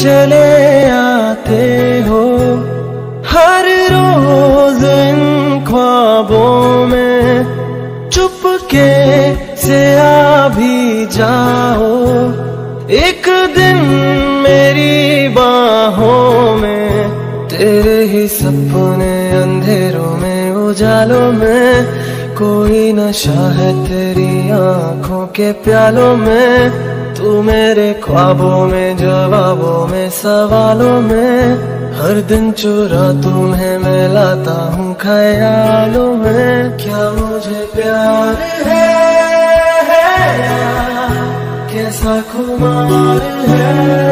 चले आते हो। हर रोज इन ख्वाबों में चुपके से आ भी जाओ। एक दिन मेरी बाहों में तेरे ही सपने, अंधेरों में उजालों में कोई नशा है तेरी आंखों के प्यालों में। तू मेरे ख्वाबों में, जवाबों में, सवालों में। हर दिन चुरा तुम्हें मैं लाता हूँ ख्यालों में। क्या मुझे प्यार है या कैसा खुमार है?